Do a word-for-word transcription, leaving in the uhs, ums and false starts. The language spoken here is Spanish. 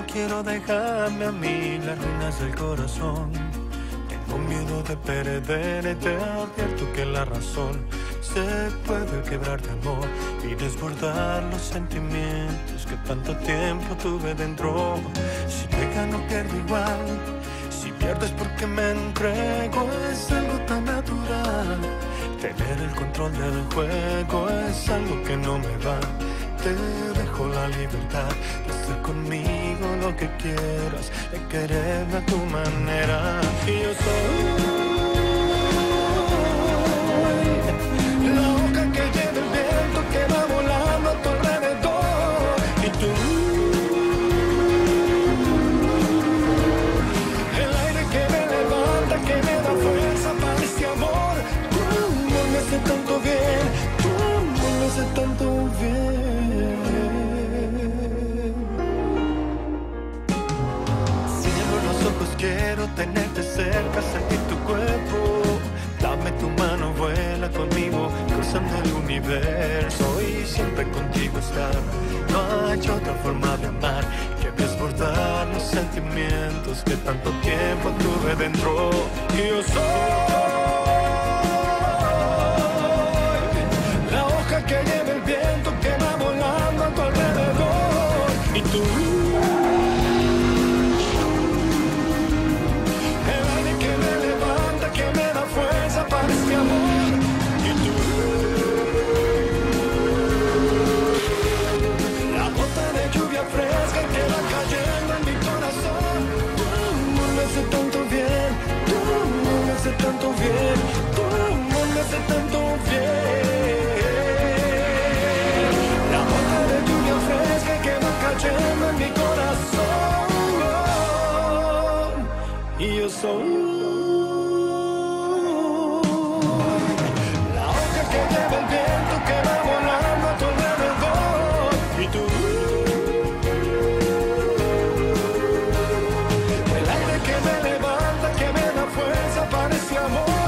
quiero dejarme a mí las ruinas del corazón. Tengo miedo de perderte, advierto que la razón se puede quebrar de amor y desbordar los sentimientos que tanto tiempo tuve dentro. Si me gano pierdo igual, si pierdes porque me entrego, es algo tan natural. Tener el control del juego es algo que no me va. Te dejo la libertad de hacer conmigo lo que quieras, de quererme a tu manera. Y yo soy la hoja que lleva el viento, que va volando a tu alrededor. Y tú, el aire que me levanta, que me da fuerza para este amor. Tu amor me hace tanto bien, tu amor me hace tanto bien. Quiero tenerte cerca, sentir tu cuerpo. Dame tu mano, vuela conmigo, cruzando el universo y siempre contigo estar. No hay otra forma de amar que desbordar los sentimientos que tanto tiempo tuve dentro. Y yo soy la hoja que lleva el viento, que va volando a tu alrededor. Y tú, fresca que va cayendo en mi corazón. Tu amor me hace tanto bien, tu amor me hace tanto bien, tu amor me hace tanto bien. La gota de lluvia fresca que va cayendo en mi corazón. Y yo soy la hoja que lleva el viento, que va volando a tu alrededor. Y tú, que me levanta, que me da fuerza para ese amor.